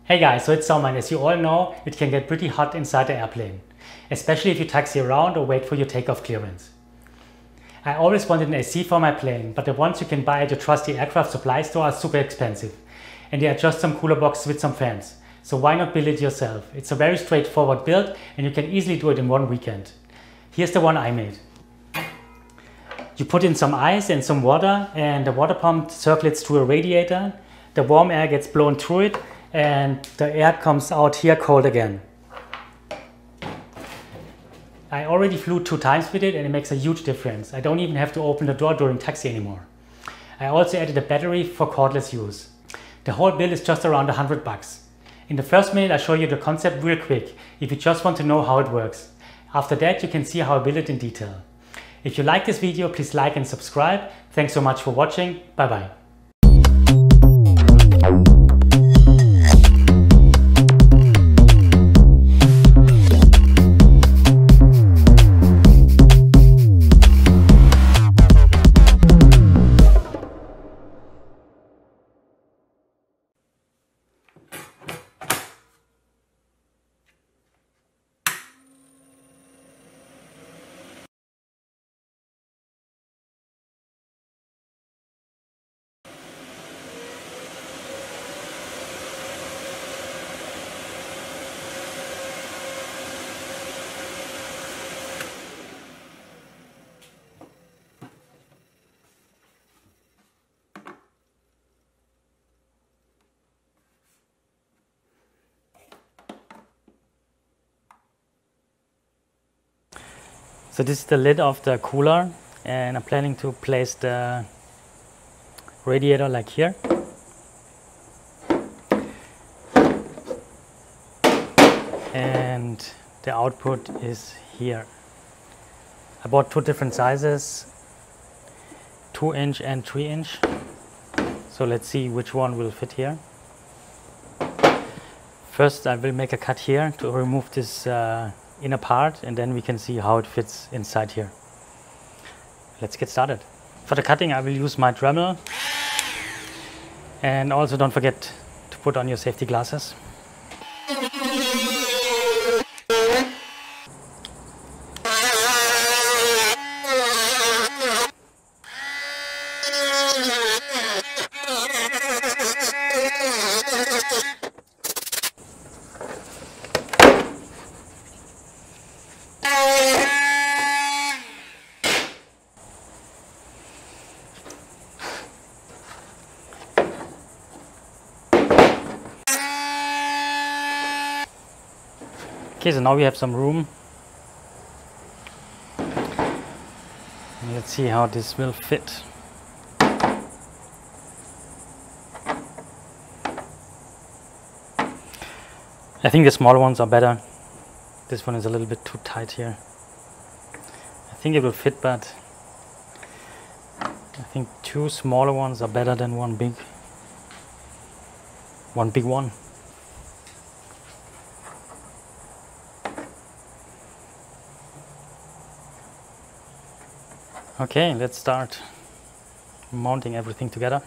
Hey guys, so it's summer and as you all know, it can get pretty hot inside the airplane, especially if you taxi around or wait for your takeoff clearance. I always wanted an AC for my plane, but the ones you can buy at your trusty aircraft supply store are super expensive, and they are just some cooler boxes with some fans. So why not build it yourself? It's a very straightforward build and you can easily do it in one weekend. Here's the one I made. You put in some ice and some water and the water pump circulates through a radiator. The warm air gets blown through it and the air comes out here cold again. I already flew 2 times with it and it makes a huge difference. I don't even have to open the door during taxi anymore. I also added a battery for cordless use. The whole build is just around $100. In the first minute I show you the concept real quick if you just want to know how it works. After that you can see how I build it in detail. If you like this video, please like and subscribe. Thanks so much for watching. Bye bye. So this is the lid of the cooler and I'm planning to place the radiator like here. And the output is here. I bought 2 different sizes, 2-inch and 3-inch. So let's see which one will fit here. First I will make a cut here to remove this inner part and then we can see how it fits inside here. Let's get started. For the cutting I will use my Dremel, and also don't forget to put on your safety glasses. Okay, so now we have some room. And let's see how this will fit. I think the small ones are better. This one is a little bit too tight here. I think it will fit, but I think 2 smaller ones are better than one big one. Okay, let's start mounting everything together.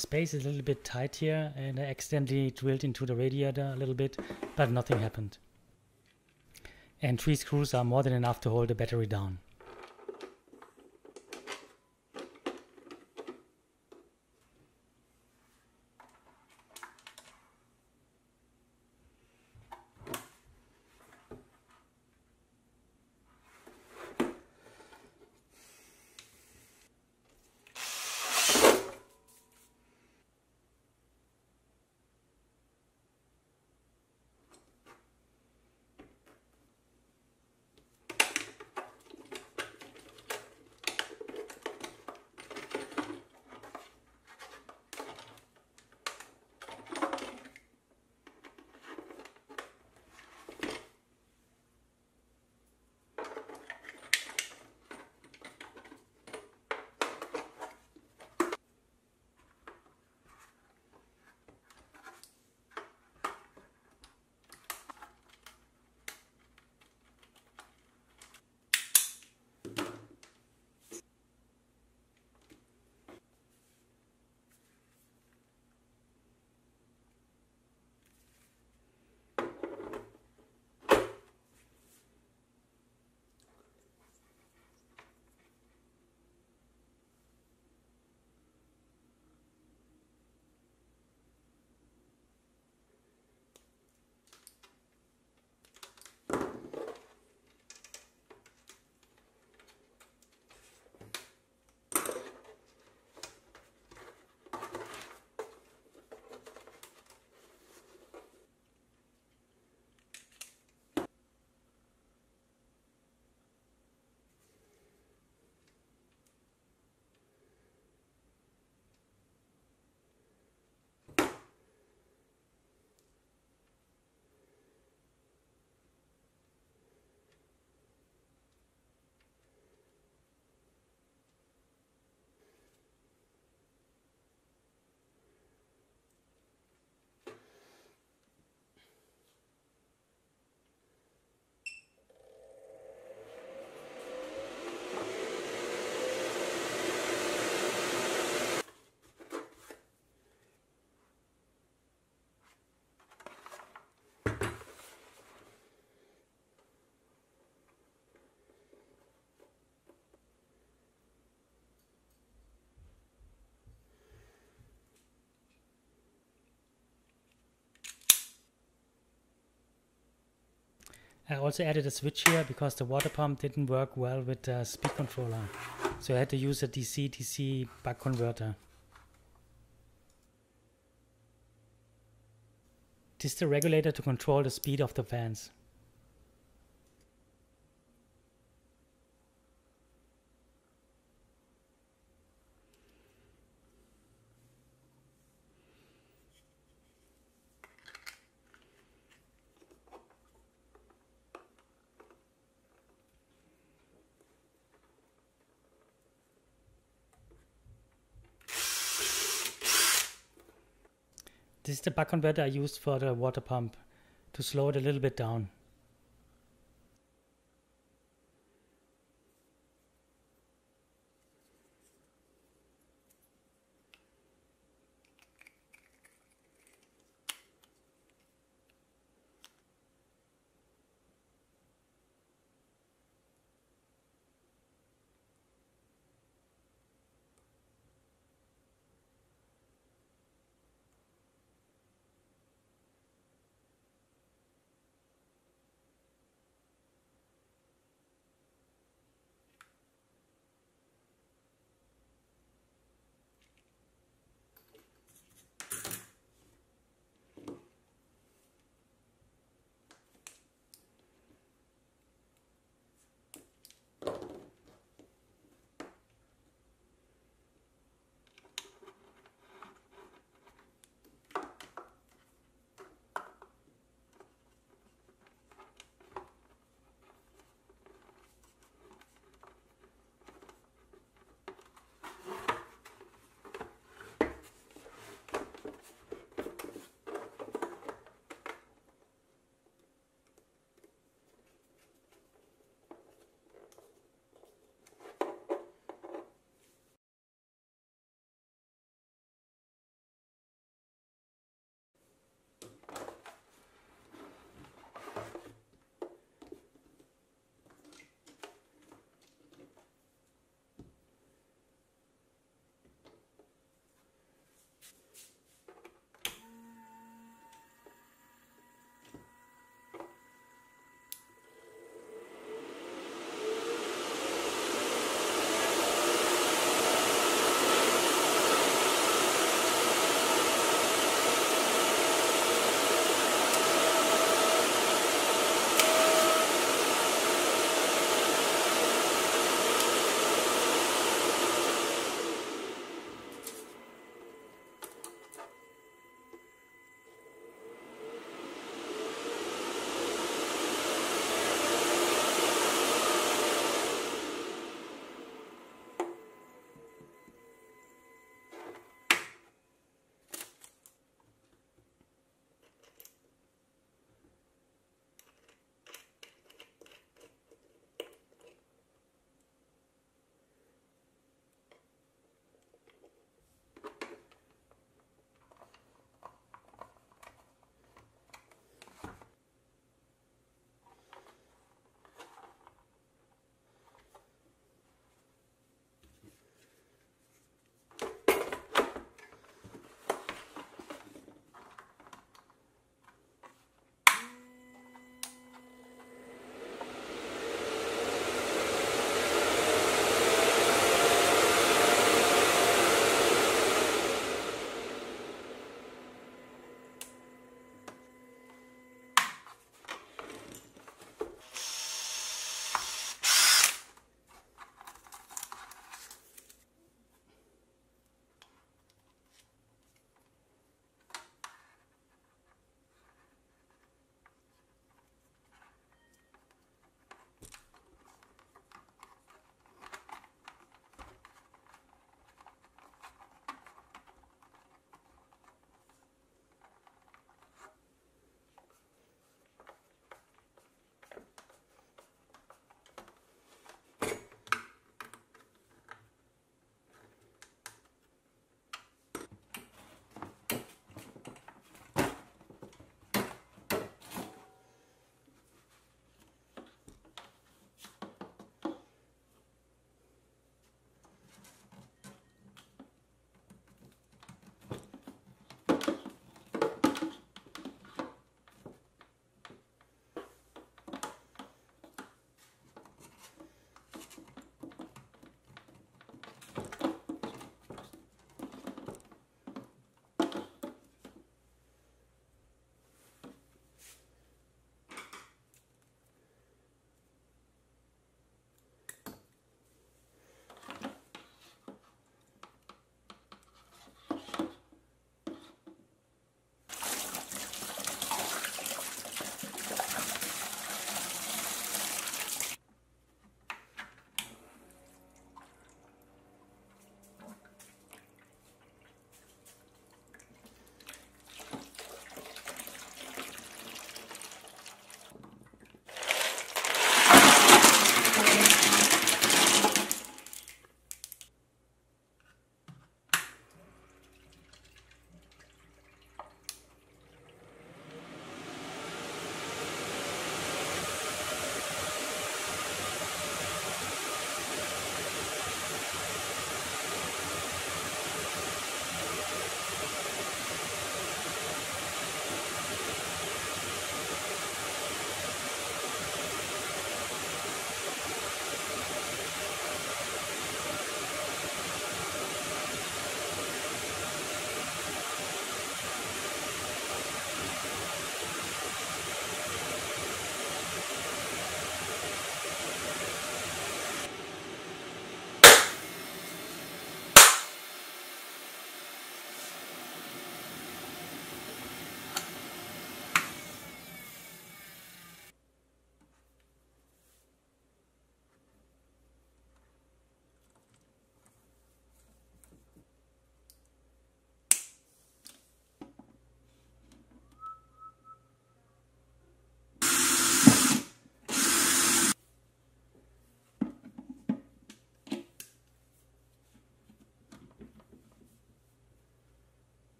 space is a little bit tight here, and I accidentally drilled into the radiator a little bit, but nothing happened. And 3 screws are more than enough to hold the battery down. I also added a switch here because the water pump didn't work well with the speed controller. So I had to use a DC-DC buck converter. This is the regulator to control the speed of the fans. This is the buck converter I used for the water pump to slow it a little bit down.